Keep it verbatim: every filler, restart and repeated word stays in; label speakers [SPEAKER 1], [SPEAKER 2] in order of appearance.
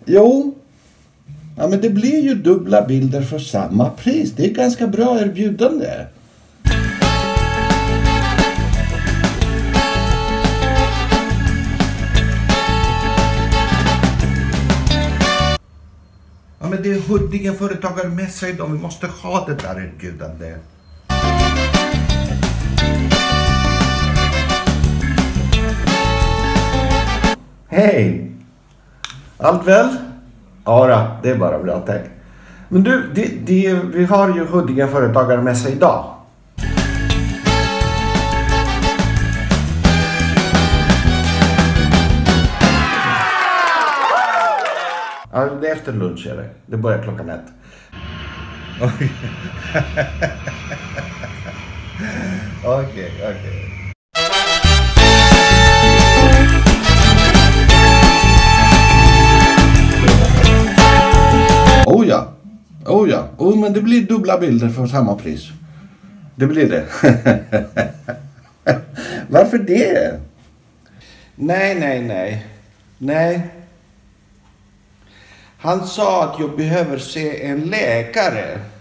[SPEAKER 1] Jo. Ja, men det blir ju dubbla bilder för samma pris. Det är ganska bra erbjudande.
[SPEAKER 2] Ja, men det är Huddinge företagarmässa idag. Vi måste ha det där erbjudande.
[SPEAKER 1] Hej! Allt väl? Ja då, det är bara bra, tack. Men du, det, det, vi har ju Huddinge företagarmässa idag. Ja, det är efter lunch är det. Det börjar klockan ett.
[SPEAKER 2] Okej, okej. Okay.
[SPEAKER 1] Oh ja, oh ja. Oh, men det blir dubbla bilder för samma pris. Det blir det. Varför det? Nej, nej, nej. Nej. Han sa att jag behöver se en läkare.